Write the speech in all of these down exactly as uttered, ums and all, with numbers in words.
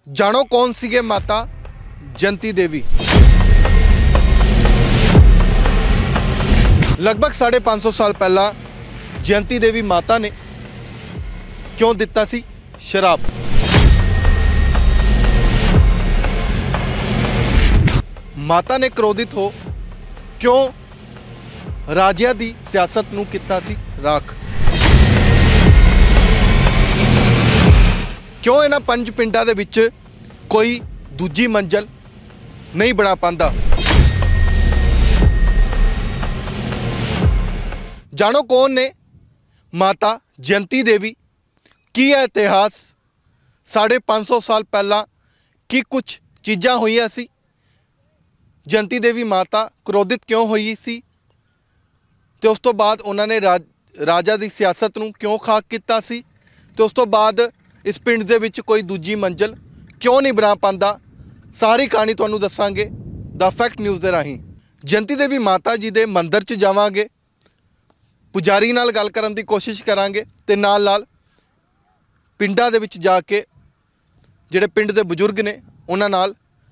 जानो कौन सीगे माता जयंती देवी। लगभग साढ़े पाँच सौ साल पहला जयंती देवी माता ने क्यों दिता सी शराब। माता ने क्रोधित हो क्यों राजिया दी सियासत नूं कीता सी राख। क्यों इन्हां पंज पिंडां दे विच कोई दूजी मंजिल नहीं बना पांदा। जानो कौन ने माता जयंती देवी, की है इतिहास, साढ़े पाँच सौ साल पहला की कुछ चीज़ां होईयां सी। जयंती देवी माता क्रोधित क्यों हुई सी ते उस तो बाद उन्होंने राज राजा की सियासत नूं क्यों खाक किया सी ते उस तो बाद इस पिंड दे विच कोई दूजी मंजिल क्यों नहीं बना पांदा। सारी कहानी तुहानूं दस्सांगे द फैक्ट न्यूज़ दे राहीं। जयंती देवी माता जी दे मंदिर च जावांगे, पुजारी नाल गल करन दी कोशिश करांगे ते नाल नाल पिंडां दे विच जाके जिहड़े पिंड दे बजुर्ग ने उन्हां नाल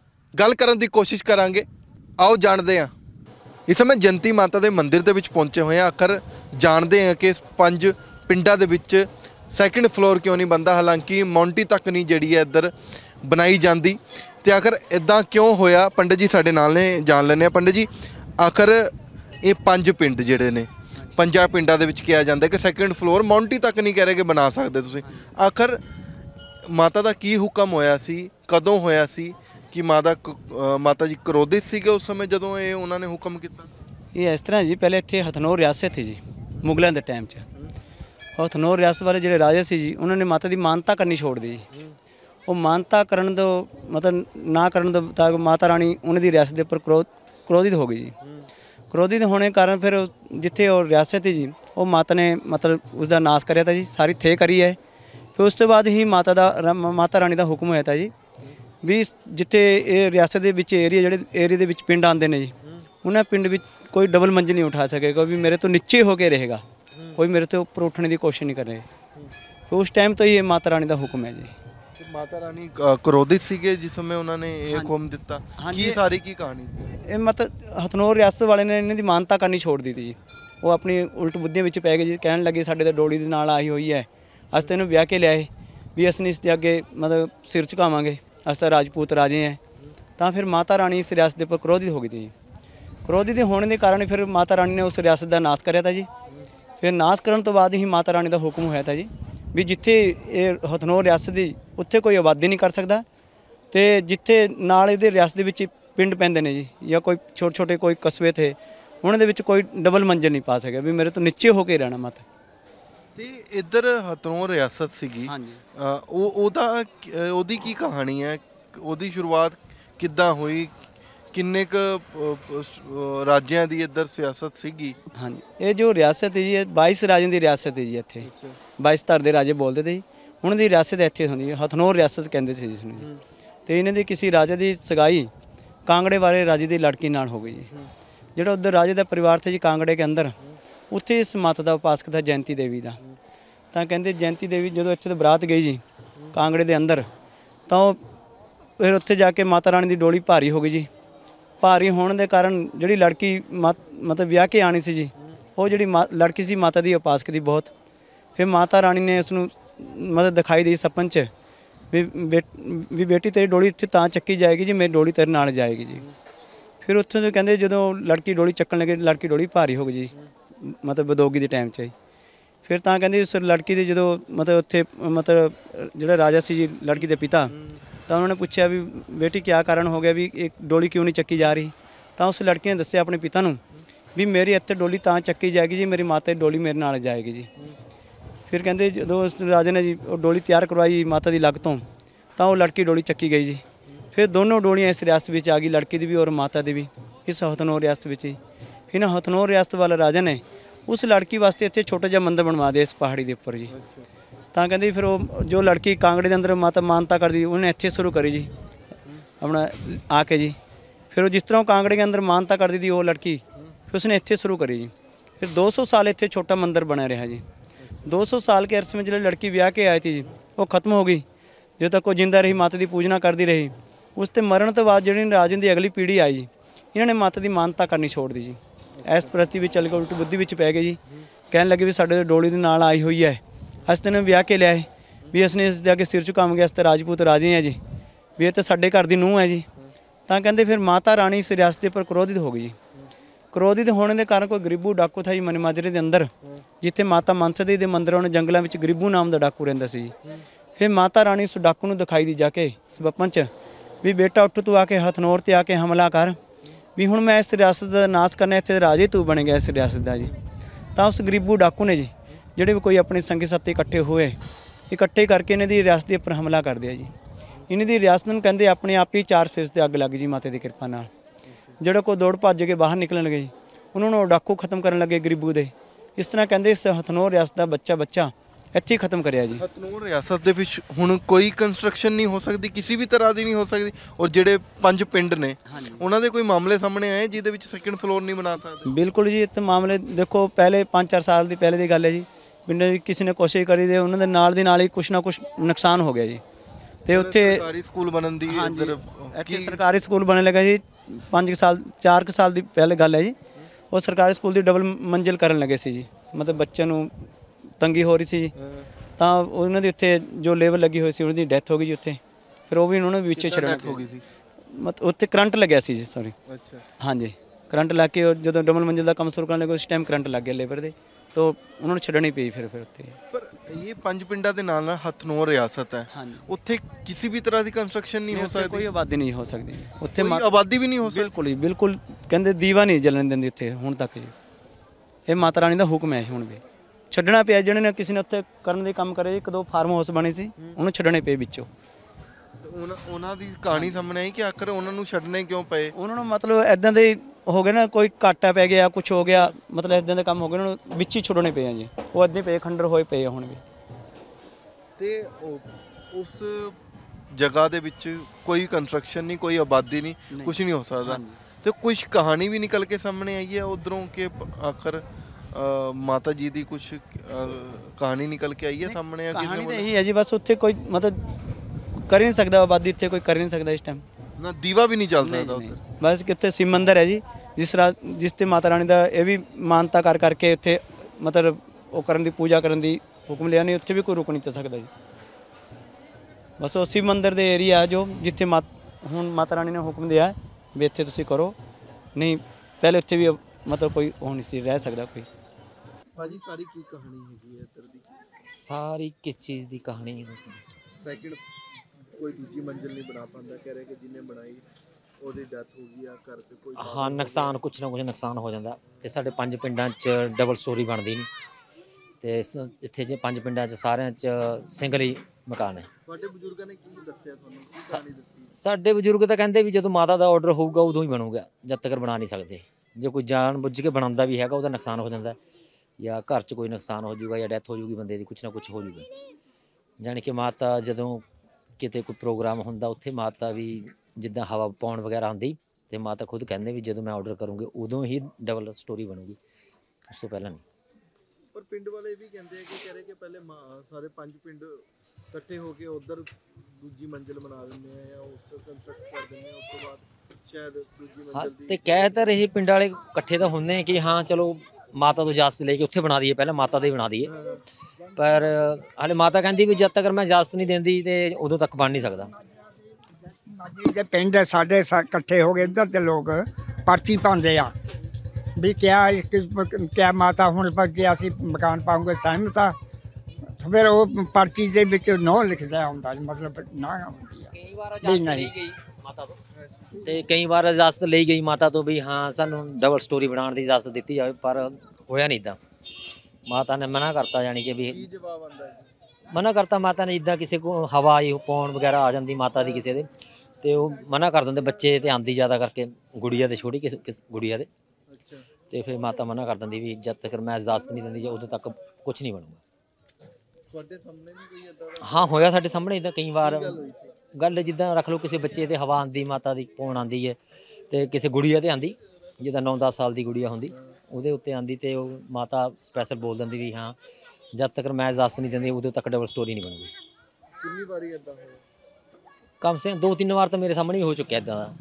गल करन दी कोशिश करांगे। आओ जानते हैं। इस समय जयंती माता के मंदिर के विच पहुंचे हुए हैं। आखिर जानते हैं कि पंज पिंडां दे विच सैकेंड फ्लोर क्यों नहीं बनता। हालांकि माउंटी तक नहीं जिहड़ी है इधर बनाई जाती तो आखिर इदां क्यों होया। पंडित जी साडे नाल ने, जान लैंदे। पंडित जी, आखिर ये पंज पिंड जिहड़े ने पंजा पिंडां दे विच कहा जाता है कि सैकेंड फ्लोर माउंटी तक नहीं कह रहे कि बना सकते तुसीं। आखिर माता का की हुक्म होया सी, कदों होया सी कि माता माता जी क्रोधित सीगे उस समय जदों ये उन्होंने हुक्म किया। ये इस तरह जी, पहले इत्थे हथनौर रियासत थी जी मुगलों के टाइम च। और हथनौर रियासत वाले जो राजे सी जी, उन्होंने माता की मानता करनी छोड़ दी जी। वो मानता करन दो मतलब ना करन दो ताकि माता रानी उन्होंने रियासत के उपर क्रोध क्रोधित हो गई जी। क्रोधित होने कारण फिर जिथे और रियासत थी जी, वो माता ने मतलब उसका नाश कराया था जी, सारी थे करी है। फिर उस तो बाद ही माता दा माता रानी का हुक्म होया था जी भी जिथे ये रियासत के विच एरिया जिहड़े एरिया के विच पिंड आते हैं जी, उन्हें पिंड विच कोई डबल मंजिल नहीं उठा सकेगा भी मेरे तो नीचे होके रहेगा, कोई मेरे तो ऊपर उठने की कोशिश नहीं कर रहे। तो उस टाइम तो ये माता रानी का हुक्म है जी। तो माता रानी क्रोधित सीगे जिस समय उन्होंने ये हुक्म दिता। हाँ जी, सारी की कहानी ये मतलब हथनौर रियासत वाले ने इन्हों की मानता करनी छोड़ दी थी जी। वो अपनी उल्ट बुद्धियां विच पै गए जी, कहन लगे साडे तो डोली दे नाल आई हुई है, अस तो इन्हूं ब्याह के लियाए भी असीं इसके अगे मतलब सिर झुकावांगे, अस तो राजपूत राजे हैं। तो फिर माता रानी इस रियासत के उपर क्रोधित हो गई थी जी। क्रोधित होने के कारण फिर माता रानी ने उस रियासत का नाश कराया था जी। फिर नाश करने तो बाद ही माता रानी का हुक्म होया था जी भी जिथे ये हथनौर रियासत की उत्थे कोई आबादी नहीं कर सकता तो जिथे नाल इहदे रियासत विच पिंड पैंदे ने जी या कोई छोटे छोटे कोई कस्बे थे उन्होंने विच कोई डबल मंजिल नहीं पा सके भी मेरे तो नीचे होके रहना मत। ते इधर हथनौर रियासत सीगी, हाँ जी, ओदा ओदी की कहानी है, ओदी शुरुआत किद्दां हुई, किन्ने क राज्यां दी इधर सियासत सीगी। हाँ जी, ये जो रियासत है जी, ये बाईस राजें की रियासत है जी। इत्थे बाईस धर के राजे बोलते थे जी, उन्होंने रियासत इत्थे होंदी है, हथनौर रियासत कहते थे जिसनूं जी। तो इन्हां दी किसी राजे की सगाई कांगड़े वाले राजे की लड़की नाल हो गई जी। जिहड़ा उधर राजे का परिवार था जी कांगड़े के अंदर, उत्थे इस माता का उपासक था जयंती देवी का। तो कहते जयंती देवी जो इत्थे तो बरात गई जी कांगड़े के अंदर, तो फिर उत्थे जाके माता रानी की डोली भारी हो गई जी। भारी होने के कारण जी लड़की मात मतलब ब्याह के आनी सी जी, वो जी मा लड़की सी माता की उपासक थी बहुत। फिर माता रानी ने उसनूं मतलब दिखाई दी सपन च भी बेट भी बेटी तेरी डोली इत्थे तां चक्की जाएगी जी, मेरी डोली तेरे नाल जाएगी जी। फिर उत्थे तो कहते जो लड़की डोली चक्कन लगे, लड़की डोली भारी हो गई जी मतलब बदोगी के टाइम च। फिर तां कहते उस लड़की की जो मतलब उत्थे मतलब जो राजा सी जी लड़की के पिता, तो उन्होंने पूछा भी बेटी क्या कारण हो गया भी एक डोली क्यों नहीं चक्की जा रही। तो उस लड़की ने दस्सिया अपने पिता नूं भी मेरी इत्थे डोली तां चक्की जाएगी जी, मेरी माता की डोली मेरे नाल जाएगी जी। फिर कहते जो उस राजे ने जी डोली तैयार करवाई माता की लग तो तो वो लड़की डोली चक्की गई जी। फिर दोनों डोलियाँ इस रियासत में आ गई, लड़की की भी और माता की भी, इस हथनौर रियासत में ही। फिर ना हथनौर रियासत वाले राजा ने उस लड़की वास्ते इत्थे छोटा जिहा मंदिर बनवा दिया इस पहाड़ी के उपर जी। तो कहते फिर वो जो लड़की कांगड़े के अंदर माता मानता कर दी, उन्हें इत्थे शुरू करी जी अपना आके जी। फिर जिस तरह कांगड़े के अंदर मानता कर दी थी वो लड़की, फिर उसने इत्थे शुरू करी जी। फिर दो सौ साल इत्थे छोटा मंदिर बना रहा जी। दो सौ साल के अरसे में जो लड़की ब्याह के आई थी जी वो खत्म हो गई। ਜਦੋਂ ਤੱਕ ਉਹ ਜਿੰਦਾ ਰਹੀ ਮਾਤਾ ਦੀ ਪੂਜਨਾ ਕਰਦੀ ਰਹੀ। ਉਸ ਤੇ ਮਰਨ ਤੋਂ ਬਾਅਦ ਜਿਹੜੀ ਰਾਜਨ ਦੀ ਅਗਲੀ ਪੀੜ੍ਹੀ ਆਈ ਜੀ, ਇਹਨਾਂ ਨੇ ਮਾਤਾ ਦੀ ਮਾਨਤਾ ਕਰਨੀ ਛੋੜ ਦਿੱਤੀ ਜੀ। ਇਸ ਪ੍ਰਸਤੀ ਵਿੱਚ ਚੱਲ ਕੇ ਉਲਟੀ ਬੁੱਧੀ ਵਿੱਚ ਪੈ ਗਏ ਜੀ। ਕਹਿਣ ਲੱਗੇ ਵੀ ਸਾਡੇ ਡੋਲੀ ਦੇ ਨਾਲ ਆਈ ਹੋਈ ਹੈ, ਅਸੀਂ ਤੈਨੂੰ ਵਿਆਹ ਕੇ ਲਿਆਏ ਵੀ ਅਸੀਂ ਇਸ ਦੇ ਅੱਗੇ ਸਿਰ ਝੁਕਾਵਾਂਗੇ, ਅਸੀਂ ਤਾਂ ਰਾਜਪੂਤ ਰਾਜੇ ਹਾਂ ਜੀ, ਵੀ ਇਹ ਤਾਂ ਸਾਡੇ ਘਰ ਦੀ ਨੂੰਹ ਹੈ ਜੀ। ਤਾਂ ਕਹਿੰਦੇ ਫਿਰ ਮਾਤਾ ਰਾਣੀ ਇਸ ਰਿਆਸਤ ਦੇ ਉੱਪਰ ਕ੍ਰੋਧਿਤ ਹੋ ਗਈ ਜੀ। ਕ੍ਰੋਧਿਤ ਹੋਣ ਦੇ ਕਾਰਨ ਕੋਈ ਗਰੀਬੂ ਡਾਕੂ ਥਾ ਜੀ ਮਨੀ ਮਾਜਰੇ ਦੇ ਅੰਦਰ, ਜਿੱਥੇ ਮਾਤਾ ਮਨਸਾ ਦੇਵੀ ਦੇ ਮੰਦਿਰ ਉਹਨੇ ਜੰਗਲਾਂ ਵਿੱਚ ਗਰੀਬੂ ਨਾਮ ਦਾ ਡਾਕੂ ਰਹਿੰਦਾ ਸੀ ਜੀ। ਫਿਰ ਮਾਤਾ ਰਾਣੀ ਉਸ ਡਾਕੂ ਨੂੰ ਦਿਖਾਈ ਦੀ ਜਾ ਕੇ ਸਬੱਪਨ 'ਚ ਵੀ ਬੇਟਾ ਉੱਠ ਤੂੰ ਆ ਕੇ ਹਥਨੌਰ 'ਤੇ ਆ ਕੇ ਹਮਲਾ ਕਰ, ਵੀ ਹੁਣ ਮੈਂ ਇਸ ਰਿਆਸਤ ਦਾ ਨਾਸ਼ ਕਰਨਾ, ਇੱਥੇ ਰਾਜੇ ਤੂੰ ਬਣ ਗਿਆ ਇਸ ਰਿਆਸਤ ਦਾ ਜੀ। ਤਾਂ ਉਸ ਗਰੀਬੂ ਡਾਕੂ ਨੇ ਜੀ ਜਿਹੜੇ ਵੀ ਕੋਈ ਆਪਣੇ ਸੰਗੀ ਸਾਥੀ ਇਕੱਠੇ ਹੋਏ, ਇਕੱਠੇ ਕਰਕੇ ਇਹਨਾਂ ਦੀ ਰਿਆਸਤ ਦੇ ਉੱਪਰ ਹਮਲਾ ਕਰਦੇ ਆ ਜੀ। ਇਹਨਾਂ ਦੀ ਰਿਆਸਤ ਨੂੰ ਕਹਿੰਦੇ ਆਪਣੇ ਆਪ ਹੀ ਚਾਰ ਫੇਸ ਤੇ ਅੱਗ ਲੱਗ ਜੀ ਮਾਤਾ ਦੀ ਕਿਰਪਾ ਨਾਲ। ਜਿਹੜਾ ਕੋਈ ਦੌੜ ਭੱਜ ਕੇ ਬਾਹਰ ਨਿਕਲਣ ਲੱਗੇ ਜੀ, ਉਹਨਾਂ ਨੂੰ ਡਾਕੂ ਖਤਮ ਕਰਨ ਲੱਗੇ ਗਰੀਬੂ ਦੇ। ਇਸ ਤਰ੍ਹਾਂ ਕਹਿੰਦੇ ਇਸ ਹਥਨੌਰ ਰਿਆਸਤ ਦਾ ਬੱਚਾ ਬੱਚਾ ਇੱਥੇ ਹੀ ਖਤਮ ਕਰਿਆ ਜੀ। ਹਥਨੌਰ ਰਿਆਸਤ ਦੇ ਵਿੱਚ ਹੁਣ ਕੋਈ ਕੰਸਟਰਕਸ਼ਨ ਨਹੀਂ ਹੋ ਸਕਦੀ, ਕਿਸੇ ਵੀ ਤਰ੍ਹਾਂ ਦੀ ਨਹੀਂ ਹੋ ਸਕਦੀ। ਔਰ ਜਿਹੜੇ ਪੰਜ ਪਿੰਡ ਨੇ ਉਹਨਾਂ ਦੇ ਕੋਈ ਮਾਮਲੇ ਸਾਹਮਣੇ ਆਏ ਜਿਹਦੇ ਵਿੱਚ ਸੈਕੰਡ ਫਲੋਰ ਨਹੀਂ ਬਣਾ ਸਕਦੇ? ਬਿਲਕੁਲ ਜੀ, ਇੱਥੇ ਮਾਮਲੇ ਦੇਖੋ ਪਹਿਲੇ ਪੰਜ ਚਾਰ ਸਾਲ ਦੀ ਪਹਿਲੇ ਦੀ ਗੱਲ ਹੈ ਜੀ। ਪਿੰਡ ਕਿਸੇ ਨੇ ਕੋਸ਼ਿਸ਼ ਕਰੀ ਤੇ ਉਹਨਾਂ ਦੇ ਨਾਲ ਦੀ ਨਾਲ ਹੀ ਕੁਛ ਨਾ ਕੁਛ ਨੁਕਸਾਨ ਹੋ ਗਿਆ ਜੀ। ਤੇ ਉੱਥੇ ਸਰਕਾਰੀ ਸਕੂਲ ਬਣਨ ਦੀ ਇੱਧਰ ਇੱਥੇ ਸਰਕਾਰੀ ਸਕੂਲ ਬਣਨ ਲੱਗਾ ਜੀ। ਪੰਜ ਸਾਲ ਚਾਰ ਕੁ ਸਾਲ ਦੀ ਪਹਿਲੇ ਗੱਲ ਹੈ ਜੀ। ਉਹ ਸਰਕਾਰੀ ਸਕੂਲ ਦੀ ਡਬਲ ਮੰਜ਼ਿਲ ਕਰਨ ਲੱਗੇ ਸੀ ਜੀ, ਮਤਲਬ ਬੱਚਿਆਂ ਨੂੰ ਤੰਗੀ ਹੋ ਰਹੀ ਸੀ ਜੀ। ਤਾਂ ਉਹਨਾਂ ਦੇ ਉੱਥੇ ਜੋ ਲੇਬਰ ਲੱਗੀ ਹੋਈ ਸੀ ਉਹਦੀ ਡੈਥ ਹੋ ਗਈ ਜੀ ਉੱਥੇ। ਫਿਰ ਉਹ ਵੀ ਉਹਨਾਂ ਨੂੰ ਵਿੱਚੇ ਛੱਡਣਾ ਹੋ ਗਈ ਸੀ, ਮਤਲਬ ਉੱਥੇ ਕਰੰਟ ਲੱਗਿਆ ਸੀ ਜੀ। ਸੌਰੀ, ਅੱਛਾ, ਹਾਂਜੀ ਕਰੰਟ ਲੱਗ ਕੇ ਉਹ ਜਦੋਂ ਡਬਲ ਮੰਜ਼ਿਲ ਦਾ ਕੰਮ ਸ਼ੁਰੂ ਕਰਨ ਲੱਗੇ ਉਸ ਟਾਈਮ ਕਰੰਟ ਲੱਗ ਗਿਆ ਲੇਬਰ ਦੇ, ਤਾਂ ਉਹਨਾਂ ਨੂੰ ਛੱਡਣੀ ਪਈ ਫਿਰ ਫਿਰ ਉੱਥੇ। ਪਰ ਇਹ ਪੰਜ ਪਿੰਡਾਂ ਦੇ ਨਾਲ ਨਾਲ ਹਥਨੌਰ ਰਿਆਸਤ ਹੈ, ਉੱਥੇ ਕਿਸੇ ਵੀ ਤਰ੍ਹਾਂ ਦੀ ਕੰਸਟਰਕਸ਼ਨ ਨਹੀਂ ਹੋ ਸਕਦੀ, ਕੋਈ ਆਬਾਦੀ ਨਹੀਂ ਹੋ ਸਕਦੀ ਉੱਥੇ, ਕੋਈ ਆਬਾਦੀ ਵੀ ਨਹੀਂ ਹੋ ਸਕਦੀ। ਬਿਲਕੁਲ ਜੀ, ਬਿਲਕੁਲ ਕਹਿੰਦੇ ਦੀਵਾ ਨਹੀਂ ਜਲਣ ਦਿੰਦੀ ਉੱਥੇ ਹੁਣ ਤੱਕ ਜੀ। ਇਹ ਮਾਤਾ ਰਾਣੀ ਦਾ ਹੁਕਮ ਹੈ ਹੁਣ ਵੀ। ਛੱਡਣਾ ਪਿਆ ਜਿਹੜੇ ਨੇ ਕਿਸੇ ਨੇ ਉੱਥੇ ਕਰਨ ਦੇ ਕੰਮ ਕਰੇ। ਇੱਕ ਦੋ ਫਾਰਮ ਹਾਊਸ ਬਣੇ ਸੀ, ਉਹਨੂੰ ਛੱਡਣੇ ਪਏ ਵਿੱਚੋਂ। ਉਹਨਾਂ ਉਹਨਾਂ ਦੀ ਕਹਾਣੀ ਸਾਹਮਣੇ ਆਈ ਕਿ ਆਖਰ ਉਹਨਾਂ ਨੂੰ ਛੱਡਣੇ ਕਿਉਂ ਪਏ? ਉਹਨਾਂ ਨੂੰ ਮਤਲਬ ਇਦਾਂ ਦੇ ਹੋ ਗਏ ਨਾ, ਕੋਈ ਘਾਟਾ ਪੈ ਗਿਆ, ਕੁਝ ਹੋ ਗਿਆ, ਮਤਲਬ ਇਦਾਂ ਦੇ ਕੰਮ ਹੋ ਗਏ, ਉਹਨਾਂ ਨੂੰ ਵਿੱਚ ਹੀ ਛੁੱਟਣੇ ਪਏ ਆ ਜੀ। ਉਹ ਅੱਧੇ ਪਏ ਖੰਡਰ ਹੋਏ ਪਏ ਆ ਹੁਣ ਵੀ। ਤੇ ਉਸ ਜਗ੍ਹਾ ਦੇ ਵਿੱਚ ਕੋਈ ਕੰਸਟਰਕਸ਼ਨ ਨਹੀਂ, ਕੋਈ ਆਬਾਦੀ ਨਹੀਂ, ਕੁਝ ਨਹੀਂ ਹੋ ਸਕਦਾ। ਤੇ ਕੁਝ ਕਹਾਣੀ ਵੀ ਨਿਕਲ ਕੇ ਸਾਹਮਣੇ ਆਈ ਹੈ ਉਧਰੋਂ ਕਿ ਆਖਰ ਮਾਤਾ ਜੀ ਦੀ ਕੁਝ ਕਹਾਣੀ ਨਿਕਲ ਕੇ ਆਈ ਹੈ ਸਾਹਮਣੇ? ਕਹਾਣੀ ਤਾਂ ਇਹੀ ਹੈ ਜੀ, ਬਸ ਉੱਥੇ ਕੋਈ ਮਤਲਬ ਕਰ ਹੀ ਨਹੀਂ ਸਕਦਾ, ਆਬਾਦੀ ਉੱਥੇ ਕੋਈ ਕਰ ਹੀ ਨਹੀਂ ਸਕਦਾ ਇਸ ਟਾਈਮ। ਨਾ ਦੀਵਾ ਵੀ ਨਹੀਂ ਚੱਲ ਸਕਦਾ ਉੱਧਰ। ਬਸ ਕਿੱਥੇ ਸ਼ਿਵ ਮੰਦਿਰ ਹੈ ਜੀ, ਜਿਸ ਰਾ ਜਿਸ ਤੇ ਮਾਤਾ ਰਾਣੀ ਦਾ ਇਹ ਵੀ ਮਾਨਤਾ ਕਰ ਕਰਕੇ ਉੱਥੇ ਮਤਲਬ ਉਹ ਕਰਨ ਦੀ ਪੂਜਾ ਕਰਨ ਦੀ ਹੁਕਮ ਲਿਆ, ਨਹੀਂ ਉੱਥੇ ਵੀ ਕੋਈ ਰੁਕ ਨਹੀਂ ਸਕਦਾ ਜੀ। ਬਸ ਉਹ ਸ਼ਿਵ ਮੰਦਿਰ ਦੇ ਏਰੀਆ ਜੋ ਜਿੱਥੇ ਮਾ ਹੁਣ ਮਾਤਾ ਰਾਣੀ ਨੇ ਹੁਕਮ ਦਿਆ ਵੀ ਇੱਥੇ ਤੁਸੀਂ ਕਰੋ, ਨਹੀਂ ਪਹਿਲੇ ਉੱਥੇ ਵੀ ਮਤਲਬ ਕੋਈ ਉਹ ਨਹੀਂ ਸੀ ਰਹਿ ਸਕਦਾ ਕੋਈ। ਭਾਜੀ ਸਾਰੀ ਕੀ ਕਹਾਣੀ ਹੈਗੀ ਹੈ ਇੱਧਰ ਦੀ? ਸਾਰੀ ਕਿਸ ਚੀਜ਼ ਦੀ ਕਹਾਣੀ ਹੈ ਦੱਸੋ? ਸੈਕਿੰਡ ਕੋਈ ਦੂਜੀ ਮੰਜ਼ਿਲ ਨਹੀਂ ਬਣਾ ਪਾਉਂਦਾ, ਕਹਿ ਰਹੇ ਕਿ ਜਿਹਨੇ ਬਣਾਈ ਉਹਦੀ ਡੈਥ ਹੋ ਗਈ ਆ, ਘਰ ਤੇ ਕੋਈ ਹਾਂ ਨੁਕਸਾਨ ਕੁਛ ਨਾ ਕੁਛ ਨੁਕਸਾਨ ਹੋ ਜਾਂਦਾ। ਤੇ ਸਾਡੇ ਪੰਜ ਪਿੰਡਾਂ 'ਚ ਡਬਲ ਸਟੋਰੀ ਬਣਦੀ ਨਹੀਂ, ਤੇ ਇੱਥੇ ਜੇ ਪੰਜ ਪਿੰਡਾਂ 'ਚ ਸਾਰਿਆਂ 'ਚ ਸਿੰਗਲ ਹੀ ਮਕਾਨ ਹੈ। ਤੁਹਾਡੇ ਬਜ਼ੁਰਗਾਂ ਨੇ ਕੀ ਦੱਸਿਆ ਤੁਹਾਨੂੰ, ਕੀ ਕਹਾਣੀ ਦੱਸੀ? ਸਾਡੇ ਬਜ਼ੁਰਗ ਤਾਂ ਕਹਿੰਦੇ ਵੀ ਜਦੋਂ ਮਾਤਾ ਦਾ ਆਰਡਰ ਹੋਊਗਾ ਉਦੋਂ ਹੀ ਬਣੂਗਾ, ਜਦ ਤੱਕ ਬਣਾ ਨਹੀਂ ਸਕਦੇ। ਜੇ ਕੋਈ ਜਾਣ ਬੁੱਝ ਕੇ ਬਣਾਉਂਦਾ ਵੀ ਹੈਗਾ ਉਹਦਾ ਨੁਕਸਾਨ ਹੋ ਜਾਂਦਾ, ਜਾਂ ਘਰ 'ਚ ਕੋਈ ਨੁਕਸਾਨ ਹੋ ਜਾਊਗਾ, ਜਾਂ ਡੈਥ ਹੋ ਜਾਊਗੀ ਬੰਦੇ ਦੀ, ਕੁਛ ਨਾ ਕੁਛ ਹੋ ਜਾਊਗਾ। ਜਾਣੀ ਕਿ ਮਾਤਾ ਜਦੋਂ ਕਿਤੇ ਕੋਈ ਪ੍ਰੋਗਰਾਮ ਹੁੰਦਾ ਉੱਥੇ ਮਾਤਾ ਵੀ ਜਿੱਦਾਂ ਹਵਾ ਪਾਉਣ ਵਗੈਰਾ ਹੁੰਦੀ, ਤੇ ਮਾਤਾ ਖੁਦ ਕਹਿੰਦੇ ਵੀ ਜਦੋਂ ਮੈਂ ਆਰਡਰ ਕਰੂੰਗੀ ਉਦੋਂ ਹੀ ਡਬਲ ਸਟੋਰੀ ਬਣੂਗੀ, ਉਸ ਤੋਂ ਪਹਿਲਾਂ ਨਹੀਂ। ਪਰ ਪਿੰਡ ਵਾਲੇ ਵੀ ਕਹਿੰਦੇ ਆ ਕਿ ਕਹਿ ਰਹੇ ਕਿ ਪਹਿਲੇ ਸਾਰੇ ਪੰਜ ਪਿੰਡ ਇਕੱਠੇ ਹੋ ਕੇ ਉਧਰ ਦੂਜੀ ਮੰਜ਼ਿਲ ਬਣਾ ਦਿੰਦੇ ਆ ਜਾਂ ਉਸ ਕੰਸਟਰਕਟ ਕਰ ਦਿੰਦੇ ਆ, ਉਸ ਤੋਂ ਬਾਅਦ ਸ਼ਾਇਦ ਦੂਜੀ ਮੰਜ਼ਿਲ ਦੀ। ਤੇ ਕਹਿ ਤਾਂ ਰਹੇ ਪਿੰਡ ਵਾਲੇ ਇਕੱਠੇ ਤਾਂ ਹੁੰਦੇ ਕਿ ਹਾਂ ਚਲੋ ਮਾਤਾ ਤੋਂ ਇਜਾਜ਼ਤ ਲੈ ਕੇ ਉੱਥੇ ਬਣਾ ਦਈਏ, ਪਹਿਲਾਂ ਮਾਤਾ ਦੇ ਬਣਾ ਦਈਏ, ਪਰ ਹਾਲੇ ਮਾਤਾ ਕਹਿੰਦੀ ਵੀ ਜਦ ਤੱਕ ਮੈਂ ਇਜਾਜ਼ਤ ਨਹੀਂ ਦਿੰਦੀ ਤੇ ਉਦੋਂ ਤੱਕ ਬਣ ਨਹੀਂ ਸਕਦਾ। ਦੇ ਪਿੰਡ ਸਾਡੇ ਇਕੱਠੇ ਹੋ ਗਏ ਇੱਧਰ ਦੇ ਲੋਕ ਪਰਚੀ ਪਾਉਂਦੇ ਆ ਵੀ ਕਿਆ ਕਿਆ ਮਾਤਾ ਹੁਣ ਪਰ ਕਿ ਅਸੀਂ ਮਕਾਨ ਪਾਉਂਗੇ ਸਹਿਮਤ ਆ, ਫਿਰ ਉਹ ਪਰਚੀ ਦੇ ਵਿੱਚ ਨੋ ਲਿਖਦਾ ਹੁੰਦਾ, ਮਤਲਬ ਨਾ ਹੁੰਦੀ ਆ। ਕਈ ਵਾਰ ਇਜਾਜ਼ਤ ਲਈ ਗਈ ਮਾਤਾ ਤੋਂ, ਤੇ ਕਈ ਵਾਰ ਇਜਾਜ਼ਤ ਲਈ ਗਈ ਮਾਤਾ ਤੋਂ ਵੀ ਹਾਂ ਸਾਨੂੰ ਡਬਲ ਸਟੋਰੀ ਬਣਾਉਣ ਦੀ ਇਜਾਜ਼ਤ ਦਿੱਤੀ ਜਾਵੇ, ਪਰ ਹੋਇਆ ਨਹੀਂ ਇੱਦਾਂ। ਮਾਤਾ ਨੇ ਮਨਾ ਕਰਤਾ, ਜਾਣੀ ਕਿ ਵੀ ਕੀ ਜਵਾਬ ਆਉਂਦਾ ਹੈ? ਮਨਾ ਕਰਤਾ ਮਾਤਾ ਨੇ, ਜਿੱਦਾਂ ਕਿਸੇ ਕੋ ਹਵਾ ਆਈ ਪਾਉਣ ਵਗੈਰਾ ਆ ਜਾਂਦੀ ਮਾਤਾ ਦੀ ਕਿਸੇ ਦੇ, ਤੇ ਉਹ ਮਨਾ ਕਰ ਦਿੰਦੇ ਬੱਚੇ ਤੇ ਆਂਦੀ ਜ਼ਿਆਦਾ ਕਰਕੇ ਗੁੜੀਆ ਤੇ ਛੋਟੀ ਕਿਸ ਕਿਸ ਗੁੜੀਆ ਦੇ, ਤੇ ਫਿਰ ਮਾਤਾ ਮਨਾ ਕਰ ਦਿੰਦੀ ਵੀ ਜਦ ਤੱਕ ਮੈਂ ਇਜਾਜ਼ਤ ਨਹੀਂ ਦਿੰਦੀ ਉਦੋਂ ਤੱਕ ਕੁਝ ਨਹੀਂ ਬਣੂਗਾ। ਤੁਹਾਡੇ ਸਾਹਮਣੇ ਵੀ ਕੋਈ ਏਦਾਂ ਦਾ? ਹਾਂ ਹੋਇਆ ਸਾਡੇ ਸਾਹਮਣੇ ਇੱਦਾਂ ਕਈ ਵਾਰ ਗੱਲ, ਜਿੱਦਾਂ ਰੱਖ ਲਓ ਕਿਸੇ ਬੱਚੇ ਤੇ ਹਵਾ ਆਂਦੀ ਮਾਤਾ ਦੀ ਪਾਉਣ ਆਂਦੀ ਹੈ, ਤੇ ਕਿਸੇ ਗੁੜੀਆ ਤੇ ਆਂਦੀ, ਜਿੱਦਾਂ ਨੌ ਦਸ ਸਾਲ ਦੀ ਗੁੜੀਆ ਹੁੰਦੀ ਉਹਦੇ ਉੱਤੇ ਆਂਦੀ, ਤੇ ਉਹ ਮਾਤਾ ਸਪੈਸ਼ਲ ਬੋਲ ਦਿੰਦੀ ਵੀ ਹਾਂ ਜਦ ਤੱਕ ਮੈਂ ਇਜਾਜ਼ਤ ਨਹੀਂ ਦਿੰਦੀ ਉਦੋਂ ਤੱਕ ਡਬਲ ਸਟੋਰੀ ਨਹੀਂ ਬਣੂਗੀ। ਕਿੰਨੀ ਵਾਰੀ ਏਦਾਂ ਹੋਇਆ? कम से कम दो तीन बार तो मेरे सामने ही हो चुका इदा का।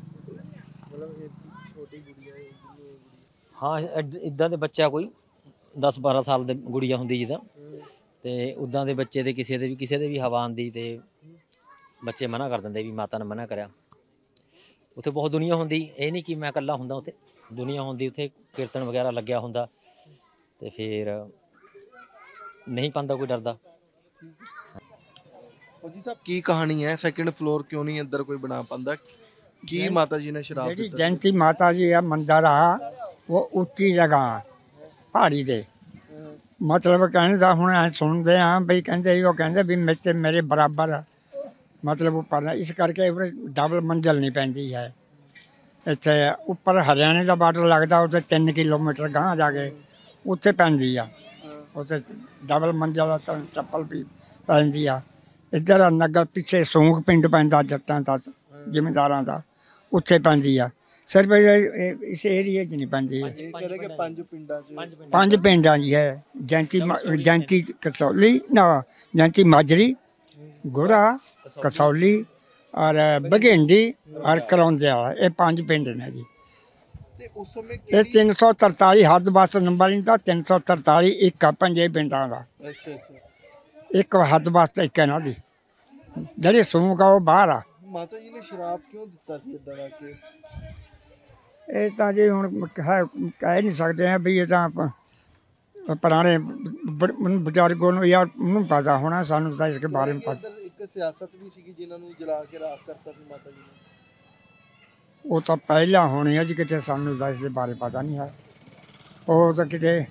हाँ इदा के बच्चा कोई दस बारह साल ਦੇ ਗੁੜੀਆ ਹੁੰਦੀ ਜਿੱਦਾਂ ਤੇ ਉਦਾਂ ਦੇ ਬੱਚੇ ਦੇ ਕਿਸੇ ਦੇ ਵੀ ਕਿਸੇ ਦੇ ਵੀ ਹਵਾ ਆਉਂਦੀ ਤੇ ਬੱਚੇ ਮਨਾ ਕਰ ਦਿੰਦੇ ਵੀ ਮਾਤਾ ਨੇ ਮਨਾ ਕਰਿਆ। ਉੱਥੇ ਬਹੁਤ ਦੁਨੀਆ ਹੁੰਦੀ, ਇਹ ਨਹੀਂ ਕਿ ਮੈਂ ਇਕੱਲਾ ਹੁੰਦਾ, ਉੱਥੇ ਦੁਨੀਆ ਹੁੰਦੀ, ਉੱਥੇ ਕੀਰਤਨ ਵਗੈਰਾ ਲੱਗਿਆ ਹੁੰਦਾ ਤੇ ਫਿਰ ਨਹੀਂ ਪਾਉਂਦਾ ਕੋਈ ਡਰਦਾ। ਫੌਜੀ ਸਾਹਿਬ ਕੀ ਕਹਾਣੀ ਹੈ, ਸੈਕੰਡ ਫਲੋਰ ਕਿਉਂ ਨਹੀਂ ਅੰਦਰ ਕੋਈ ਬਣਾ ਪਾਉਂਦਾ? ਕੀ ਮਾਤਾ ਜੀ ਨੇ ਸ਼ਰਾਬ ਜਿਹੜੀ ਦਿੱਤਾ? ਜੈਂਤੀ ਮਾਤਾ ਜੀ ਆ ਮੰਦਰ ਆ ਉਹ ਉੱਚੀ ਜਗ੍ਹਾ ਪਹਾੜੀ ਤੇ, ਮਤਲਬ ਕਹਿਣ ਦਾ ਹੁਣ ਐਂ ਸੁਣਦੇ ਹਾਂ ਬਈ ਕਹਿੰਦੇ ਉਹ ਕਹਿੰਦੇ ਵੀ ਮੇਰੇ ਤੇ ਮੇਰੇ ਬਰਾਬਰ ਮਤਲਬ ਉੱਪਰ ਇਸ ਕਰਕੇ ਉਰੇ ਡਬਲ ਮੰਜ਼ਲ ਨਹੀਂ ਪੈਂਦੀ ਹੈ। ਇੱਥੇ ਉੱਪਰ ਹਰਿਆਣੇ ਦਾ ਬਾਰਡਰ ਲੱਗਦਾ, ਉੱਥੇ ਤਿੰਨ ਕਿਲੋਮੀਟਰ ਗਾਂਹ ਜਾ ਕੇ ਉੱਥੇ ਪੈਂਦੀ ਆ, ਉੱਥੇ ਡਬਲ ਮੰਜ਼ਲ ਤਾਂ ਚੱਪਲ ਵੀ ਪੈਂਦੀ ਆ। ਇੱਧਰ ਨਗਰ ਪਿੱਛੇ ਸੂੰਕ ਪਿੰਡ ਪੈਂਦਾ ਜੱਟਾਂ ਦਾ ਜ਼ਿਮੀਂਦਾਰਾਂ ਦਾ, ਉੱਥੇ ਪੈਂਦੀ ਆ। ਸਿਰਫ ਇਹ ਇਸ ਏਰੀਏ 'ਚ ਨਹੀਂ ਪੈਂਦੀ ਹੈ। ਪੰਜ ਪਿੰਡਾਂ 'ਚ ਪੰਜ ਪਿੰਡਾਂ ਦੀ ਹੈ, ਜੈਂਤੀ ਜੈਂਤੀ ਕਸੌਲੀ ਨਾ ਜੈਂਤੀ ਮਾਜਰੀ ਗੋਰਾ ਕਸੌਲੀ ਔਰ ਬਘੇਂਡੀ ਔਰ ਕਰੌਂਦੇ ਵਾਲਾ, ਇਹ ਪੰਜ ਪਿੰਡ ਨੇ ਜੀ। ਤੇ ਉਸ ਸਮੇਂ ਇਹ ਤਿੰਨ ਸੌ ਤਰਤਾਲੀ ਹੱਦ ਬਸ ਨੰਬਰ ਨਹੀਂ ਤਾਂ ਤਿੰਨ ਸੌ ਤਰਤਾਲੀ ਇੱਕ ਆ ਪੰਜੇ ਪਿੰਡਾਂ ਦਾ। ਅੱਛਾ ਅੱਛਾ। ਇੱਕ ਹੱਦ ਬਸ ਇੱਕ ਇਹਨਾਂ ਦੀ, ਜਿਹੜੀ ਸੂਕ ਆ ਉਹ ਬਾਹਰ ਆ। ਮਾਤਾ ਜੀ ਨੇ ਸ਼ਰਾਬ ਕਿਉਂ ਦਿੱਤਾ ਸੀ ਇਦਾਂ ਦਾ ਕਿ? ਇਹ ਤਾਂ ਜੀ ਹੁਣ ਹੈ ਕਹਿ ਨਹੀਂ ਸਕਦੇ ਆ ਵੀ ਇਹ ਤਾਂ ਆਪਾਂ ਪੁਰਾਣੇ ਬਜ਼ੁਰਗੋਂ ਨੂੰ ਯਾਰ ਉਹਨੂੰ ਪਤਾ ਹੋਣਾ, ਸਾਨੂੰ ਤਾਂ ਇਸ ਦੇ ਬਾਰੇ ਵਿੱਚ ਪਤਾ। ਇੱਕ ਸਿਆਸਤ ਵੀ ਸੀਗੀ ਜਿਨ੍ਹਾਂ ਨੂੰ ਜਲਾ ਕੇ ਰਾਖ ਕਰਤਾ ਸੀ ਮਾਤਾ ਜੀ ਨੇ। ਉਹ ਤਾਂ ਪਹਿਲਾਂ ਹੋਣੀ ਹੈ ਜੀ, ਕਿਤੇ ਸਾਨੂੰ ਤਾਂ ਇਸ ਦੇ ਬਾਰੇ ਪਤਾ ਨਹੀਂ ਹੈ। ਉਹ ਤਾਂ ਕਿਤੇ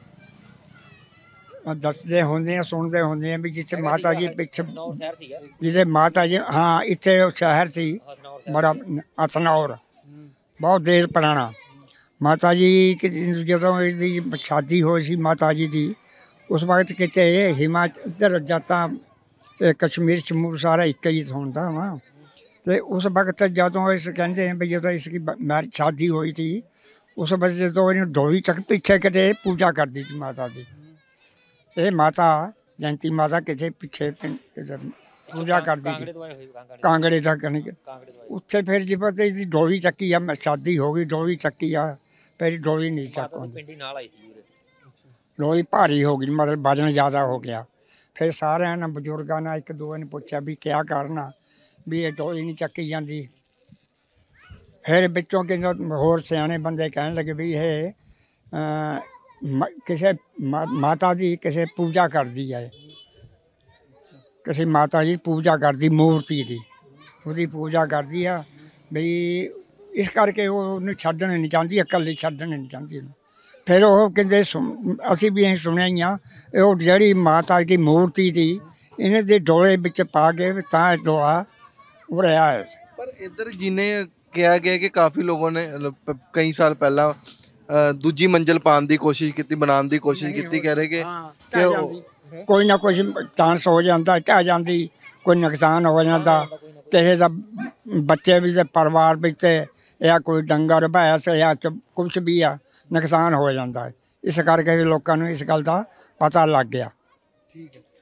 ਦੱਸਦੇ ਹੁੰਦੇ ਆ ਸੁਣਦੇ ਹੁੰਦੇ ਆ ਵੀ ਜਿੱਥੇ ਮਾਤਾ ਜੀ ਪਿੱਛੇ ਜਿੱਥੇ ਮਾਤਾ ਜੀ ਹਾਂ ਇੱਥੇ ਉਹ ਸ਼ਹਿਰ ਸੀ ਬੜਾ ਅਸਨੌਰ, ਬਹੁਤ ਦੇਰ ਪੁਰਾਣਾ। ਮਾਤਾ ਜੀ ਜਦੋਂ ਇਹਦੀ ਸ਼ਾਦੀ ਹੋਈ ਸੀ ਮਾਤਾ ਜੀ ਦੀ, ਉਸ ਵਕਤ ਕਿਤੇ ਇਹ ਹਿਮਾਚਲ ਇੱਧਰ ਜਾਤਾਂ ਕਸ਼ਮੀਰ ਸ਼ਮੂਰ ਸਾਰਾ ਇੱਕ ਹੀ ਹੁੰਦਾ ਵਾ। ਅਤੇ ਉਸ ਵਕਤ ਜਦੋਂ ਇਸ ਕਹਿੰਦੇ ਵੀ ਜਦੋਂ ਇਸ ਦੀ ਮੈਰਿਜ ਸ਼ਾਦੀ ਹੋਈ ਸੀ, ਉਸ ਵਕਤ ਜਦੋਂ ਇਹਨੂੰ ਡੋਲੀ ਤੱਕ ਪਿੱਛੇ ਕਿਤੇ ਪੂਜਾ ਕਰਦੀ ਸੀ ਮਾਤਾ ਦੀ। ਇਹ ਮਾਤਾ ਜੈਂਤੀ ਮਾਤਾ ਕਿਤੇ ਪਿੱਛੇ ਪੂਜਾ ਕਰਦੀ ਸੀ ਕਾਂਗੜੇ ਦਾ ਕਣੀ ਉੱਥੇ। ਫਿਰ ਜੀ ਪਤਾ ਇਹਦੀ ਡੋਲੀ ਚੱਕੀ ਆ, ਮੈਂ ਸ਼ਾਦੀ ਹੋ ਗਈ ਡੋਲੀ ਚੱਕੀ ਆ, ਫਿਰ ਡੋਲੀ ਨਹੀਂ ਚੱਕ ਹੁੰਦੀ, ਡੋਲੀ ਭਾਰੀ ਹੋ ਗਈ, ਮਤਲਬ ਵਜ਼ਨ ਜ਼ਿਆਦਾ ਹੋ ਗਿਆ। ਫਿਰ ਸਾਰਿਆਂ ਨੇ ਬਜ਼ੁਰਗਾਂ ਨੇ ਇੱਕ ਦੂਏ ਨੇ ਪੁੱਛਿਆ ਵੀ ਕਿਆ ਕਰਨਾ, ਵੀ ਇਹ ਡੋਲੀ ਨਹੀਂ ਚੱਕੀ ਜਾਂਦੀ। ਫਿਰ ਵਿੱਚੋਂ ਕਿ ਹੋਰ ਸਿਆਣੇ ਬੰਦੇ ਕਹਿਣ ਲੱਗੇ ਵੀ ਇਹ ਕਿਸੇ ਮਾਤਾ ਦੀ ਕਿਸੇ ਪੂਜਾ ਕਰਦੀ ਹੈ, ਕਿਸੇ ਮਾਤਾ ਜੀ ਪੂਜਾ ਕਰਦੀ ਮੂਰਤੀ ਦੀ, ਉਹਦੀ ਪੂਜਾ ਕਰਦੀ ਆ ਵੀ ਇਸ ਕਰਕੇ ਉਹ ਉਹਨੂੰ ਛੱਡਣਾ ਨਹੀਂ ਚਾਹੁੰਦੀ, ਇਕੱਲੀ ਛੱਡਣਾ ਨਹੀਂ ਚਾਹੁੰਦੀ ਉਹਨੂੰ। ਫਿਰ ਉਹ ਕਹਿੰਦੇ ਸੁਣ ਅਸੀਂ ਵੀ ਇਹ ਸੁਣਿਆ ਹੀ ਆ, ਉਹ ਜਿਹੜੀ ਮਾਤਾ ਦੀ ਮੂਰਤੀ ਦੀ ਇਹਨਾਂ ਦੇ ਡੋਲੇ ਵਿੱਚ ਪਾ ਕੇ ਤਾਂ ਡੋਲਾ ਉੜਿਆ ਹੈ। ਪਰ ਇੱਧਰ ਜਿਹਨੇ ਕਿਹਾ ਗਿਆ ਕਿ ਕਾਫੀ ਲੋਗੋਂ ਨੇ ਕਈ ਸਾਲ ਪਹਿਲਾਂ ਦੂਜੀ ਮੰਜ਼ਿਲ ਪਾਉਣ ਦੀ ਕੋਸ਼ਿਸ਼ ਕੀਤੀ, ਬਣਾਉਣ ਦੀ ਕੋਸ਼ਿਸ਼ ਕੀਤੀ, ਕਹਿ ਰਹੇ ਕਿ ਕਿ ਕੋਈ ਨਾ ਕੋਈ ਚਾਂਸ ਹੋ ਜਾਂਦਾ, ਢਹਿ ਜਾਂਦੀ, ਕੋਈ ਨੁਕਸਾਨ ਹੋ ਜਾਂਦਾ ਕਿਸੇ ਦਾ, ਬੱਚੇ ਵੀ ਤੇ ਪਰਿਵਾਰ ਵਿੱਚ ਜਾਂ ਕੋਈ ਡੰਗਰ ਭੈਂਸ ਜਾਂ ਕੁਛ ਵੀ ਆ ਨੁਕਸਾਨ ਹੋ ਜਾਂਦਾ ਹੈ। ਇਸ ਕਰਕੇ ਲੋਕਾਂ ਨੂੰ ਇਸ ਗੱਲ ਦਾ ਪਤਾ ਲੱਗ ਗਿਆ। ਠੀਕ ਹੈ।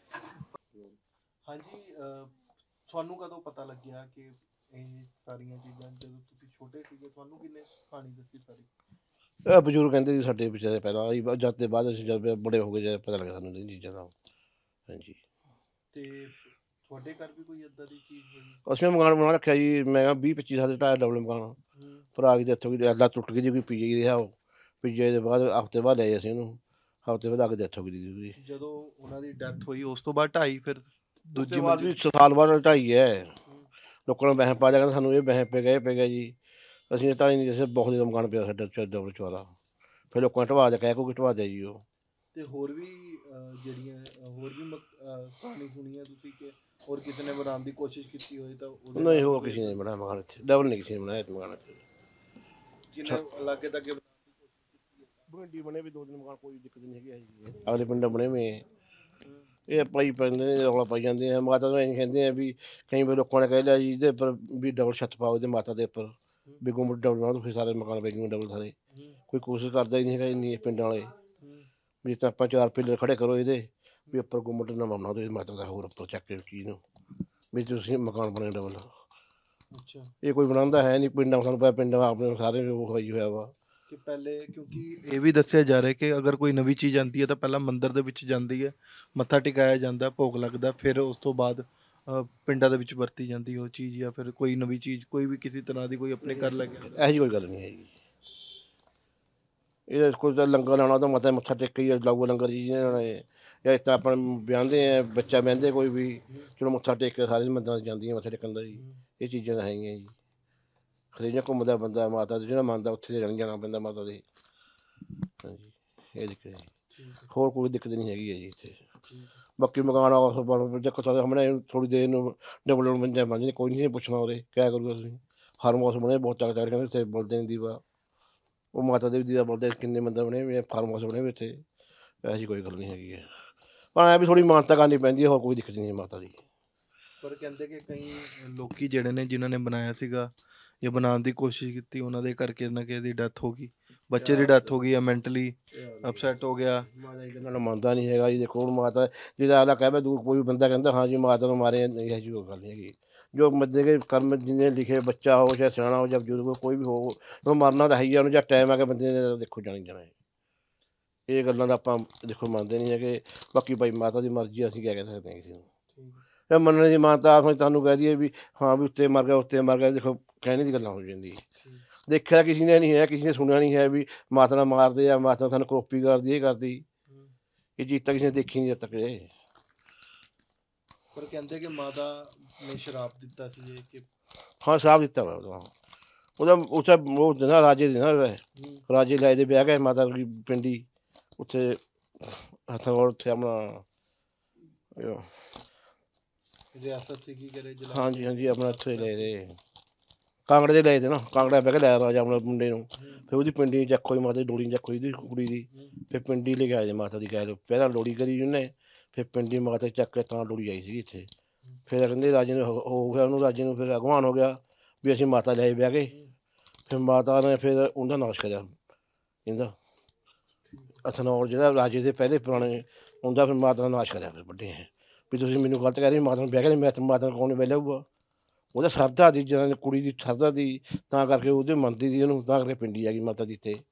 ਹਾਂਜੀ, ਤੁਹਾਨੂੰ ਕਦੋਂ ਪਤਾ ਲੱਗਿਆ ਕਿ ਇਹ ਸਾਰੀਆਂ ਚੀਜ਼ਾਂ, ਜਦੋਂ ਤੁਸੀਂ ਛੋਟੇ ਸੀਗੇ ਤੁਹਾਨੂੰ ਕਿੰਨੇ ਕਹਾਣੀ ਦੱਸੀ ਸਾਰੀ? ਇਹ ਬਜ਼ੁਰਗ ਕਹਿੰਦੇ ਸੀ ਸਾਡੇ ਪਿੱਛੇ ਪਹਿਲਾਂ ਆਈ ਜਦ ਦੇ ਬਾਅਦ ਅਸੀਂ ਜਦ ਬੜੇ ਹੋ ਗਏ ਜਦ ਪਤਾ ਲੱਗਾ ਸਾਨੂੰ ਇਹ ਚੀਜ਼ਾਂ ਦਾ। ਹਾਂਜੀ। ਤੇ ਤੁਹਾਡੇ ਘਰ ਵੀ ਕੋਈ ਇੱਦਾਂ ਦੀ ਚੀਜ਼ ਹੋਈ? ਅਸੀਂ ਮਕਾਨ ਬਣਾ ਰੱਖਿਆ ਜੀ, ਮੈਂ ਕਿਹਾ ਵੀਹ ਪੱਚੀ ਸਾਲ ਦਾ ਢਾਇਆ ਡਬਲ ਮਕਾਨ, ਭਰਾ ਦੀ ਡੈਥ ਹੋ ਗਈ, ਅੱਲਾ ਟੁੱਟ ਗਈ ਜੀ, ਕੋਈ ਪੀਜੇ ਰਿਹਾ। ਉਹ ਪੀਜੇ ਦੇ ਬਾਅਦ ਹਫ਼ਤੇ ਬਾਅਦ ਲਏ ਅਸੀਂ ਉਹਨੂੰ, ਹਫ਼ਤੇ ਬਾਅਦ ਅੱਗੇ ਡੈਥ ਹੋ ਗਈ ਜੀ। ਜਦੋਂ ਉਹਨਾਂ ਦੀ ਡੈਥ ਹੋਈ ਉਸ ਤੋਂ ਬਾਅਦ ਢਾਈ, ਫਿਰ ਦੂਜੀ ਬਾਅਦ ਵੀ ਸਾਲ ਬਾਅਦ ਢਾਈ ਹੈ। ਲੋਕਾਂ ਨੂੰ ਬਹਿਮ ਪਾ ਜਾ ਕਹਿੰਦਾ ਸਾਨੂੰ ਇਹ ਬਹਿਮ ਪੈ ਗਿਆ ਇਹ ਪੈ ਗਿਆ ਜੀ। ਅਸੀਂ ਢਾਈ ਨਹੀਂ ਜੈਸੇ ਬਹੁਤ ਜ਼ਿਆਦਾ ਮਕਾਨ ਪਿਆ ਸਾਡਾ ਡਬਲ ਚੌੜਾ, ਫਿਰ ਲੋਕਾਂ ਨੇ ਢਵਾ ਦਿਆ, ਕਹਿ ਕੋ ਢਵਾ ਦਿਆ ਜੀ ਉਹ। ਤੇ ਹੋਰ ਵੀ ਜਿਹੜੀਆਂ ਹੋਰ ਵੀ ਕਹਾਣੀ ਸੁਣੀ ਹੈ ਤੁਸੀਂ ਕਿ ਹੋਰ ਕਿਸੇ ਨੇ ਬਣਾਉਣ ਦੀ ਕੋਸ਼ਿਸ਼ ਕੀਤੀ ਹੋਈ? ਤਾਂ ਨਹੀਂ, ਹੋਰ ਕਿਸੇ ਨੇ ਬਣਾਇਆ ਮਕਾਨ ਇੱਥੇ, ਡਬਲ ਨਹੀਂ ਕਿਸੇ ਨੇ ਬਣਾਇਆ ਇਸ ਮਕਾਨ ਇੱਥੇ। ਜਿਹਨੇ ਲਾਗੇ ਤੱਕ ਬਣੇ ਬਣੇ ਵੀ ਦੋ ਤਿੰਨ ਮਕਾਨ, ਕੋਈ ਦਿੱਕਤ ਨਹੀਂ ਹੈਗੀ। ਅਗਲੇ ਪਿੰਡ ਬਣੇ ਹੋਏ ਇਹ ਪਾਈ ਪੈਂਦੇ ਨੇ, ਰੌਲਾ ਪਾਈ ਜਾਂਦੇ ਆ। ਮਾਤਾ ਨੂੰ ਇੰਝ ਕਹਿੰਦੇ ਆ ਵੀ ਕਈ ਵਾਰ ਲੋਕਾਂ ਨੇ ਕਹਿ ਲਿਆ ਜੀ ਇਹਦੇ ਉੱਪਰ ਵੀ ਡਬਲ ਛੱਤ ਪਾਓ ਇਹਦੇ ਮਾਤਾ ਦੇ ਉੱਪਰ, ਵੀ ਗੁੰਮਟ ਡਬਲ ਬਣਾ, ਫਿਰ ਸਾਰੇ ਮਕਾਨ ਪੈ ਜਾਊਗੇ ਡਬਲ ਸਾਰੇ। ਕੋਈ ਕੋਸ਼ਿਸ਼ ਕਰਦਾ ਹੀ ਨਹੀਂ ਹੈਗਾ ਇੰਨੀ ਪਿੰਡਾਂ ਵਾਲੇ ਵੀ ਤਾਂ ਆਪਾਂ ਚਾਰ ਪਿੱਲਰ ਖੜੇ ਕਰੋ ਇਹਦੇ, ਵੀ ਉੱਪਰ ਗੁੰਮਟ ਨਵਾਂ ਬਣਾ ਦਿਓ ਮਾਤਾ ਦਾ, ਹੋਰ ਉੱਪਰ ਚੱਕ ਕੇ ਚੀਜ਼ ਨੂੰ ਵੀ ਤੁਸੀਂ ਮਕਾਨ ਬਣੇ ਡਬਲ। ਅੱਛਾ ਇਹ ਕੋਈ ਬਣਾਉਂਦਾ ਹੈ ਨਹੀਂ, ਪਿੰਡਾਂ ਸਾਨੂੰ ਪਤਾ ਪਿੰਡਾਂ ਆਪਣੇ ਸਾਰੇ ਉਹ ਹੋਈ ਹੋਇਆ ਵਾ। ਕਿ ਪਹਿਲੇ ਕਿਉਂਕਿ ਇਹ ਵੀ ਦੱਸਿਆ ਜਾ ਰਿਹਾ ਕਿ ਅਗਰ ਕੋਈ ਨਵੀਂ ਚੀਜ਼ ਆਉਂਦੀ ਹੈ ਤਾਂ ਪਹਿਲਾਂ ਮੰਦਿਰ ਦੇ ਵਿੱਚ ਜਾਂਦੀ ਹੈ, ਮੱਥਾ ਟਿਕਾਇਆ ਜਾਂਦਾ, ਭੋਗ ਲੱਗਦਾ, ਫਿਰ ਉਸ ਤੋਂ ਬਾਅਦ ਅ, ਪਿੰਡਾਂ ਦੇ ਵਿੱਚ ਵਰਤੀ ਜਾਂਦੀ ਉਹ ਚੀਜ਼, ਜਾਂ ਫਿਰ ਕੋਈ ਨਵੀਂ ਚੀਜ਼ ਕੋਈ ਵੀ ਕਿਸੇ ਤਰ੍ਹਾਂ ਦੀ ਕੋਈ ਆਪਣੇ ਘਰ ਲੈ ਕੇ ਆਉਂਦਾ। ਇਹੋ ਜਿਹੀ ਕੋਈ ਗੱਲ ਨਹੀਂ ਹੈਗੀ। ਇਹਦਾ ਕੋਈ ਤਾਂ ਲੰਗਰ ਲਾਉਣਾ ਤਾਂ ਮੱਥਾ ਮੱਥਾ ਟੇਕ ਕੇ ਹੀ ਲਾਊਗਾ ਲੰਗਰ ਜੀ ਜਿਹਨਾਂ ਨੇ, ਜਾਂ ਇਸ ਤਰ੍ਹਾਂ ਆਪਾਂ ਵਿਆਹੁੰਦੇ ਆ ਬੱਚਾ ਵਿਆਹੁੰਦੇ ਕੋਈ ਵੀ, ਚਲੋ ਮੱਥਾ ਟੇਕ ਕੇ ਸਾਰੇ ਮੰਦਿਰਾਂ 'ਚ ਜਾਂਦੀਆਂ ਮੱਥਾ ਟੇਕਣ ਦਾ ਜੀ। ਇਹ ਚੀਜ਼ਾਂ ਤਾਂ ਹੈਗੀਆਂ ਜੀ। ਖਰੇਜਾ ਘੁੰਮਦਾ ਬੰਦਾ ਮਾਤਾ ਦੇ ਜਿਹੜਾ ਮੰਨਦਾ ਉੱਥੇ ਜਾਣ ਜਾਣਾ ਪੈਂਦਾ ਮਾਤਾ ਦੇ। ਹਾਂਜੀ ਇਹ ਦਿੱਕਤ ਹੈ ਜੀ, ਹੋਰ ਕੋਈ ਦਿੱਕਤ ਨਹੀਂ ਹੈਗੀ ਹੈ ਜੀ ਇੱਥੇ। ਬਾਕੀ ਮਕਾਨ ਆ ਦੇਖੋ ਸਾਡੇ ਸਾਹਮਣੇ ਥੋੜ੍ਹੀ ਦੇਰ ਨੂੰ ਡਬਲ ਡਬਲ ਮੰਜਾ ਬਣ ਜਾਂਦੇ, ਕੋਈ ਨਹੀਂ ਪੁੱਛਣਾ ਉਰੇ ਕਿਆ ਕਰੂਗਾ ਤੁਸੀਂ। ਫਾਰਮ ਹਾਊਸ ਬਣੇ ਬਹੁਤ ਤਕੜੇ ਤਕੜੇ ਕਹਿੰਦੇ ਉੱਥੇ ਬੋਲਦੇ ਨਹੀਂ ਦੀਵਾ, ਉਹ ਮਾਤਾ ਦੇ ਵੀ ਦੀਵਾ ਬੋਲਦੇ, ਕਿੰਨੇ ਮੰਦਰ ਬਣੇ ਹੋਏ ਫਾਰਮ ਹਾਊਸ ਬਣੇ ਹੋਏ ਇੱਥੇ। ਐਸੀ ਕੋਈ ਗੱਲ ਨਹੀਂ ਹੈਗੀ ਹੈ, ਪਰ ਐਂ ਵੀ ਥੋੜ੍ਹੀ ਮਾਨਤਾ ਕਰਨੀ ਪੈਂਦੀ ਹੈ, ਹੋਰ ਕੋਈ ਦਿੱਕਤ ਨਹੀਂ ਹੈ ਮਾਤਾ ਦੀ। ਪਰ ਕਹਿੰਦੇ ਕਿ ਕਈ ਲੋਕੀ ਜਿਹੜੇ ਨੇ ਜਿਨ੍ਹਾਂ ਨੇ ਬਣਾਇਆ ਸੀਗਾ ਜਾਂ ਬਣਾਉਣ ਦੀ ਕੋਸ਼ਿਸ਼ ਕੀਤੀ, ਉਹਨਾਂ ਦੇ ਕਰਕੇ ਨਾ ਕਿਸੇ ਦੀ ਡੈਥ ਹੋ ਗਈ, ਬੱਚੇ ਦੀ ਡੈਥ ਹੋ ਗਈ, ਜਾਂ ਮੈਂਟਲੀ ਅਪਸੈਟ ਹੋ ਗਿਆ। ਮਾਤਾ ਜੀ ਕਹਿੰਦਾ ਮੰਨਦਾ ਨਹੀਂ ਹੈਗਾ ਜੀ। ਦੇਖੋ ਹੁਣ ਮਾਤਾ ਜਿਹਦਾ ਅਗਲਾ ਕਹਿ ਦੂਰ ਕੋਈ ਬੰਦਾ ਕਹਿੰਦਾ ਹਾਂ ਜੀ ਮਾਤਾ ਨੂੰ ਮਾਰੇ, ਨਹੀਂ ਇਹੋ ਜਿਹੀ ਕੋਈ ਗੱਲ ਨਹੀਂ ਹੈਗੀ। ਜੋ ਮੱਦੇ ਕੇ ਕਰਮ ਜਿਹਨੇ ਲਿਖੇ, ਬੱਚਾ ਹੋ ਚਾਹੇ ਸਿਆਣਾ ਹੋ ਜਾਂ ਬਜ਼ੁਰਗ ਹੋ, ਕੋਈ ਵੀ ਹੋ, ਉਹ ਮਰਨਾ ਤਾਂ ਹੈ ਹੀ ਆ। ਉਹਨੂੰ ਜਾਂ ਟਾਈਮ ਆ ਕੇ ਬੰਦੇ ਨੇ ਦੇਖੋ ਜਾਣੀ ਜਾਣਾ ਹੈ। ਇਹ ਗੱਲਾਂ ਦਾ ਆਪਾਂ ਦੇਖੋ ਮੰਨਦੇ ਨਹੀਂ ਹੈਗੇ। ਬਾਕੀ ਭਾਈ ਮਾਤਾ ਦੀ ਮਰਜ਼ੀ, ਅਸੀਂ ਕਿਆ ਕਹਿ ਸਕਦੇ ਹਾਂ ਕਿਸੇ ਨੂੰ। ਇਹ ਮੰਨਣ ਦੀ ਮਾਨਤਾ ਆਪ ਤੁਹਾਨੂੰ ਕਹਿ ਦਈਏ ਵੀ ਹਾਂ ਵੀ ਉੱਤੇ ਮਰ ਗਿਆ ਉੱਤੇ ਮਰ ਗਿਆ, ਦੇਖੋ ਕਹਿਣੇ ਦੀ ਗੱਲਾਂ ਹੋ ਜਾਂਦੀ। ਦੇਖਿਆ ਕਿਸੇ ਨੇ ਨਹੀਂ ਹੈ, ਕਿਸੇ ਨੇ ਸੁਣਿਆ ਨਹੀਂ ਹੈ ਵੀ ਮਾਤਾ ਨਾਲ ਮਾਰਦੇ ਆ, ਮਾਤਾ ਸਾਨੂੰ ਕਰੋਪੀ ਕਰਦੀ, ਇਹ ਕਰਦੀ। ਇਹ ਚੀਜ਼ ਤਾਂ ਕਿਸੇ ਨੇ ਦੇਖੀ ਨਹੀਂ ਜਦ ਤੱਕ ਇਹ। ਪਰ ਕਹਿੰਦੇ ਕਿ ਮਾਤਾ ਨੇ ਸ਼ਰਾਪ ਦਿੱਤਾ ਸੀ ਇਹ ਕਿ ਹਾਂ ਸ਼ਰਾਪ ਦਿੱਤਾ ਵਾ ਉਹਦਾ ਉਹਦਾ ਉੱਥੇ ਉਹ ਨਾ ਰਾਜੇ ਦੇ ਨਾ ਰਾਜੇ ਲੈ ਦੇ ਵਿਆਹ ਗਏ ਮਾਤਾ ਦੀ ਪਿੰਡੀ ਉੱਥੇ ਹਥਨੋਰ, ਉੱਥੇ ਆਪਣਾ ਰਿਆਸਤ ਸੀ ਕੀ ਕਰੇ ਜਲਾ। ਹਾਂਜੀ ਹਾਂਜੀ ਆਪਣਾ ਉੱਥੇ ਲੈ ਦੇ ਕਾਂਗੜੇ ਦੇ ਲਏ ਤੇ ਨਾ, ਕਾਂਗੜਾ ਬਹਿ ਕੇ ਲਿਆ ਰਾਜਾ ਆਪਣੇ ਮੁੰਡੇ ਨੂੰ। ਫਿਰ ਉਹਦੀ ਪਿੰਡੀ ਚੱਕ ਹੋਈ ਮਾਤਾ ਦੀ ਡੋਲੀ ਚੱਕ ਹੋਈ ਦੀ ਕੁੜੀ ਦੀ, ਫਿਰ ਪਿੰਡੀ ਲੈ ਕੇ ਆਏ ਮਾਤਾ ਦੀ ਕਹਿ ਲਓ। ਪਹਿਲਾਂ ਲੋੜੀ ਕਰੀ ਉਹਨੇ, ਫਿਰ ਪਿੰਡੀ ਮਾਤਾ ਚੱਕ ਕੇ ਤਾਂ ਲੋੜੀ ਆਈ ਸੀ ਇੱਥੇ। ਫਿਰ ਕਹਿੰਦੇ ਰਾਜੇ ਨੂੰ ਹੋ ਗਿਆ, ਉਹਨੂੰ ਰਾਜੇ ਨੂੰ ਫਿਰ ਅਗਵਾਨ ਹੋ ਗਿਆ ਵੀ ਅਸੀਂ ਮਾਤਾ ਲੈ ਬਹਿ ਗਏ। ਫਿਰ ਮਾਤਾ ਨੇ ਫਿਰ ਉਹਦਾ ਨਾਸ਼ ਕਰਿਆ ਇਹਦਾ ਹਥਨੋਰ, ਜਿਹੜਾ ਰਾਜੇ ਦੇ ਪਹਿਲੇ ਪੁਰਾਣੇ ਉਹਦਾ ਫਿਰ ਮਾਤਾ ਦਾ ਨਾਸ਼ ਕਰਿਆ। ਫਿਰ ਵੱਡੇ ਹੈ ਵੀ ਤੁਸੀਂ ਮੈਨੂੰ ਗਲਤ ਕਹਿ ਰਹੇ, ਮਾਤਾ ਨੂੰ ਬਹਿ ਕੇ ਮੈਂ ਮਾਤਾ ਨੂੰ ਕੌਣ ਬਹਿ ਲਿਆਊਗਾ। ਉਹਦਾ ਸਰਦਾ ਦੀ ਜਦੋਂ ਕੁੜੀ ਦੀ ਸਰਦਾ ਦੀ, ਤਾਂ ਕਰਕੇ ਉਹਦੇ ਮੰਨਦੀ ਦੀ ਉਹਨੂੰ, ਤਾਂ ਕਰਕੇ ਪਿੰਡੀ ਆ ਗਈ ਮਾਤਾ ਦੀ ਇੱਥੇ।